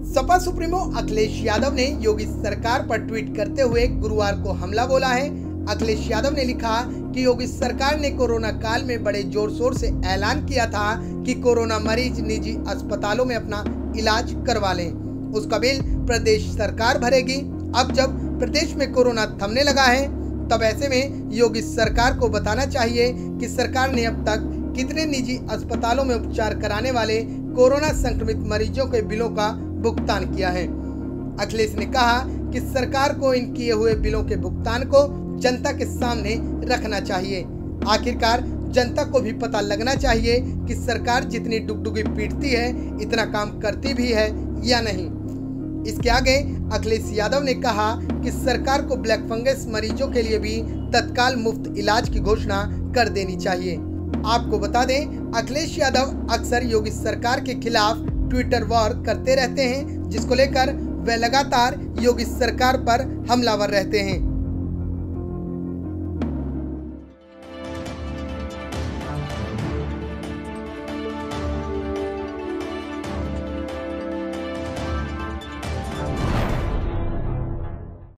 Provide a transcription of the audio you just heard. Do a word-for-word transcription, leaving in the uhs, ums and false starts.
Sapa supremo Akhilesh Yadav ने योगी सरकार पर ट्वीट करते हुए गुरुवार को हमला बोला है। अखिलेश यादव ने लिखा कि योगी सरकार ने कोरोना काल में बड़े जोर शोर से ऐलान किया था कि कोरोना मरीज निजी अस्पतालों में अपना इलाज करवा लें, उसका बिल प्रदेश सरकार भरेगी। अब जब प्रदेश में कोरोना थमने लगा है, तब ऐसे में योगी सरकार को बताना चाहिए कि सरकार ने अब तक कितने निजी अस्पतालों में उपचार कराने वाले कोरोना संक्रमित मरीजों के बिलों का भुगतान किया है। अखिलेश ने कहा कि सरकार को इन किए हुए बिलों के भुगतान को जनता के सामने रखना चाहिए। आखिरकार जनता को भी पता लगना चाहिए कि सरकार जितनी डुगडुगी पीटती है, इतना काम करती भी है या नहीं। इसके आगे अखिलेश यादव ने कहा कि सरकार को ब्लैक फंगस मरीजों के लिए भी तत्काल मुफ्त इलाज की घोषणा कर देनी चाहिए। आपको बता दें, अखिलेश यादव अक्सर योगी सरकार के खिलाफ ट्विटर वॉर करते रहते हैं, जिसको लेकर वे लगातार योगी सरकार पर हमलावर रहते हैं।